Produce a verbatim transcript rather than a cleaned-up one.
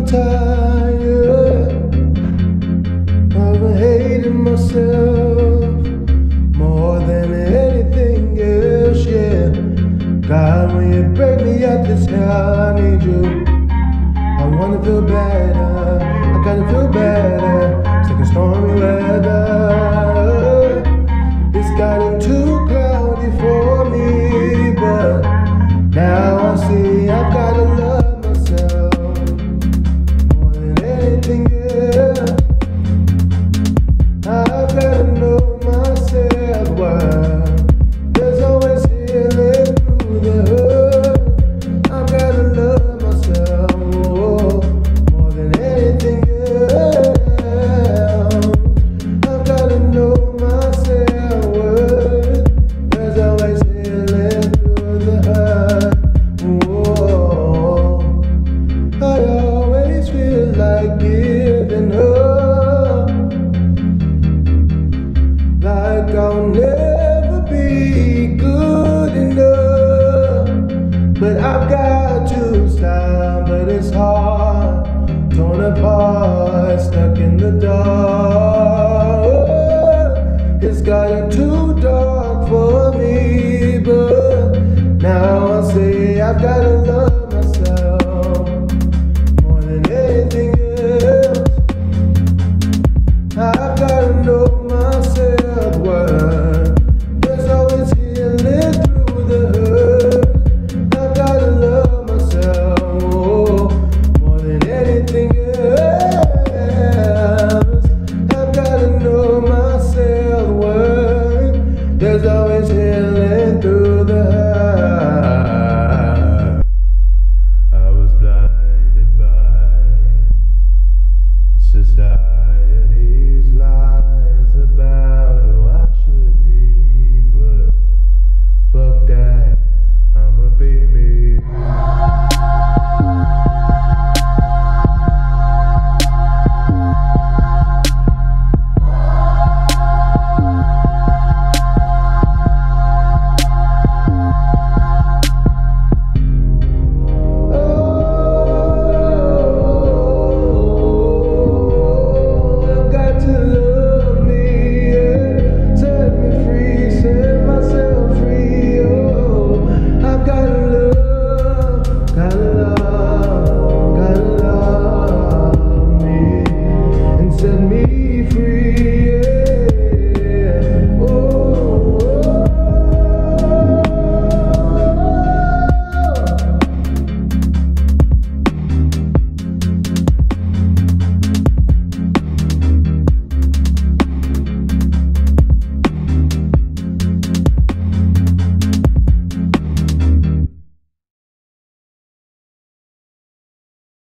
tired of hating myself more than anything else, yeah. God, when you break me up this hell, I need you. I wanna feel better, I gotta feel better. It's like a stormy weather. It's gotten too cloudy for me, but now I see I've gotta love myself more than anything else. I've gotta know myself well. There's always healing through the hurt. I've gotta love myself oh, more than anything else. I've gotta know myself well. There's always healing through the hurt. Whoa. I always feel like giving up, like I'll never be good enough. But I've got to stop, but it's hard, torn apart, stuck in the dark.